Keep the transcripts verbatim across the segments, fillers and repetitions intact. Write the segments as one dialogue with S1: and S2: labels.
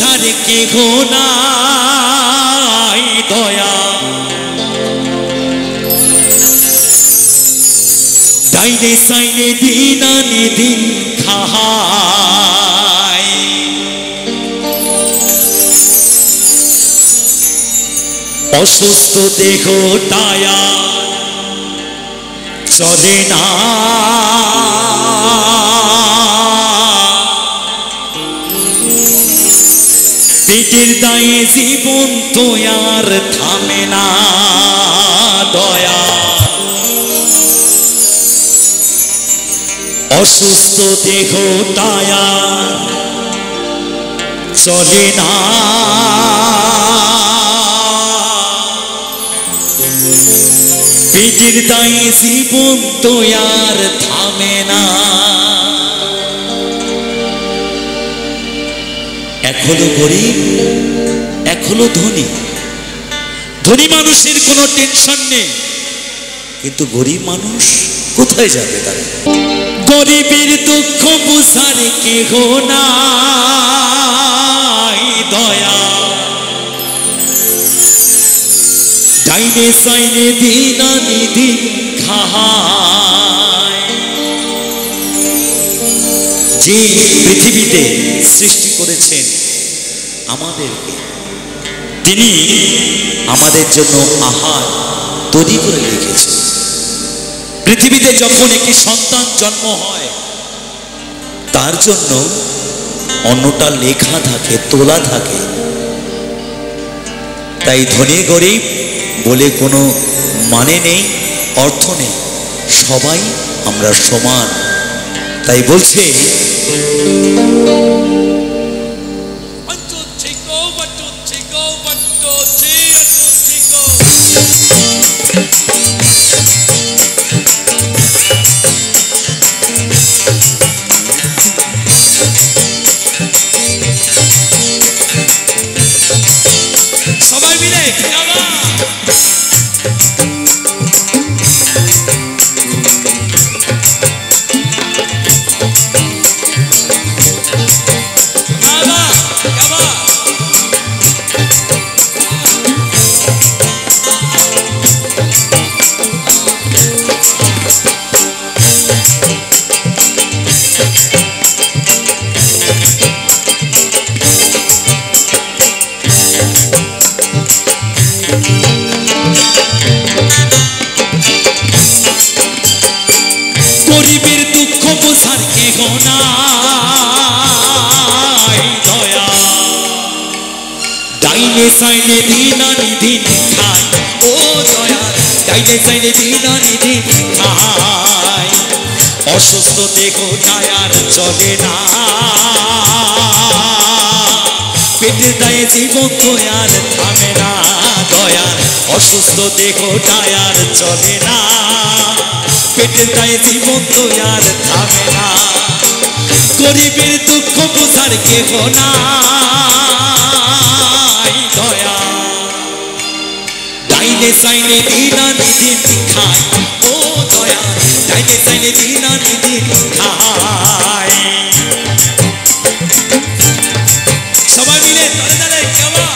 S1: বুঝার কেহ নাই দয়া ডাইনে সাইনে দিন আনি দিন খাহায় অসুস্থ দেহ টায়া চলে না পেটের দায়ে জীবন তো আর থামে না দয়া অসুস্থ দেহ টায়া চলে না পেটের দায়ে জীবন তো আর থামে না এখনো গরিব এখনো ধনী ধনী মানুষের কোনো টেনশন নেই কিন্তু গরিব মানুষ কোথায় যাবে তারা গরিবের দুঃখ বুঝার কেহ নাই দয়া ডাইনে সাইনে দিন আনি দিন খাহায় যে পৃথিবীতে সৃষ্টি করেছেন আমাদেরকে তিনি আমাদের জন্য আহার তৈরি করে রেখেছেন পৃথিবীতে যখন একটি সন্তান জন্ম হয় তার জন্য অন্নটা লেখা থাকে তোলা থাকে তাই ধনী গরিব বলে কোনো মানে নেই অর্থ নেই সবাই আমরা সমান তাই বলছে সবাই মিলে গরিবের দুঃখ বোঝার কেহ নাই দয়া ডাইনে সাইনে দিন আনি দিন খায় ও দয়া ডাইনে সাইনে দিন আনি দিন খায় অসুস্থ দেহ টায়ার চলে না পেটের দায়ে জীবন তো আর থামে না দয়ার অসুস্থ দেহ টায়ার চলে না পেটের দায়ে জীবন তো আর থামে না গরিবের দুঃখ বোঝার কেহ নাই দয়া ডাইনে সাইনে দিন আনি দিন খায় ও দয়া ডাইনে সাইনে দিন আনি দিন খায় সবাই মিলে তালে তালে কেমন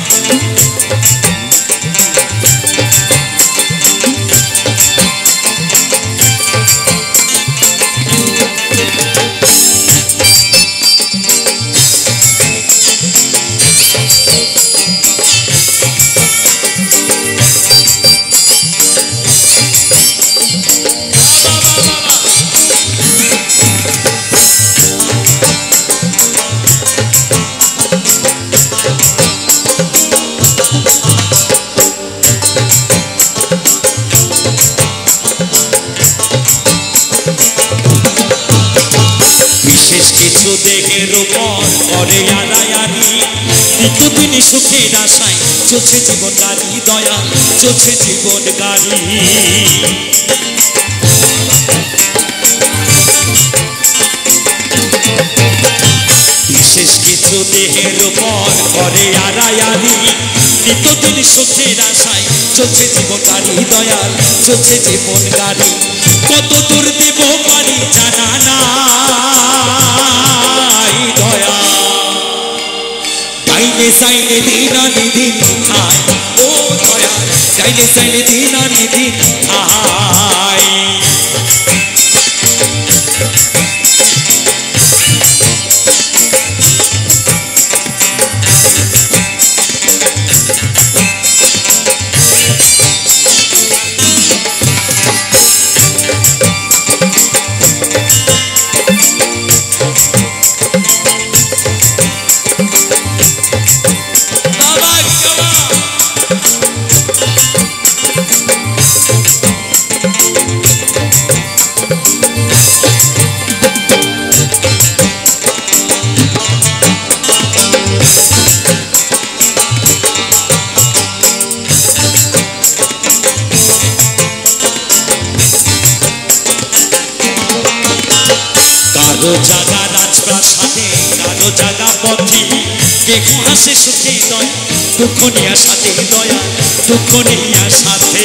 S1: বিশেষ কিছু দেহের উপর করে আড়ায়ারি নিত্যদিন সুখের আশায় চলছে জীবন গাড়ি দয়া চলছে জীবন গাড়ি বিশেষ কিছু দেহের উপর করে আড়ায়ারি নিত্যদিন সুখের আশায় চলছে জীবন গাড়ি দয়াল চলছে জীবন গাড়ি কত দূর দেব পারি জানা নাই দয়া ডাইনে সাইনে দিন আনি দিন খায় ও দয়াল ডাইনে সাইনে দিন আনি দিন খায় কারো জাগা রাজপ্রাসাদে কারো জাগা পথে কেহ হাসে সুখে দয়া দুঃখ নিয়া সাথে দয়া দুঃখ নিয়া সাথে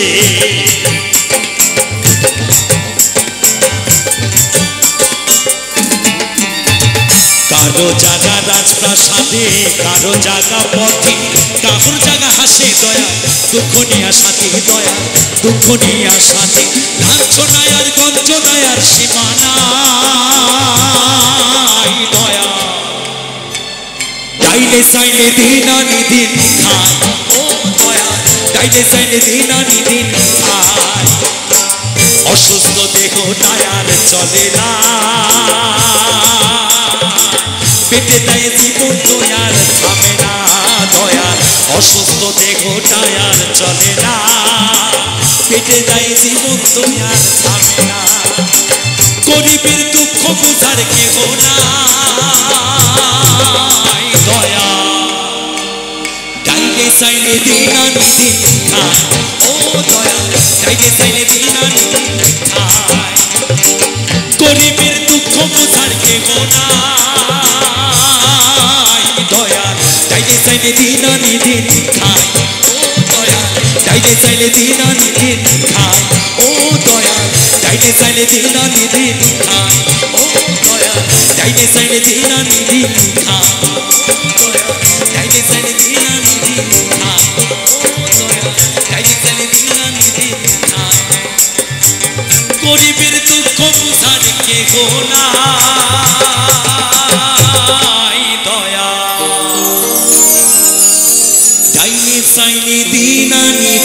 S1: কারো জাগা রাজপ্রাসাদে কারো জাগা পথে কারোর জাগা হাসে দয়া দুঃখ নিয়া সাথে দয়া দুঃখ নিয়া সাথে লাঞ্ছনায় আর গঞ্জনায় আর সীমানা দয়া ডাইনে সাইনে দিন আনি দিন খায় ও দয়া ডাইনে সাইনে দিন আনি দিন খায় অসুস্থ দেহ টায়ার চলে না পেটে দেয় জীবন দয়ার থামে না দয়াল অসুস্থ দেহ টায়ার চলে না পেটে দেয় জীবন দয়ার থামে না গরিবের দুঃখ বুঝার কেহ নাই দয়া ডাইনে সাইনে দিন আনি দিন খায় ও দয়া ডাইনে সাইনে দিন আনি দিন খায় গরিবের দুঃখ বুঝার কেহ নাই দয়া ডাইনে সাইনে দিন আনি দিন খায় ও দয়া ডাইনে সাইনে দিন আনি দিন খায় ও দয়া ডাইনে সাইনে দিন আনি দিন খায় ও দয়া ডাইনে সাইনে দিন আনি দিন খায় ও দয়া ডাইনে সাইনে দিন আনি দিন খায় ও দয়া ডাইনে সাইনে দিন আনি দিন খায় গরিবের দুঃখ বুঝার কেহ নাই দয়া ডাইনে সাইনে দিন আনি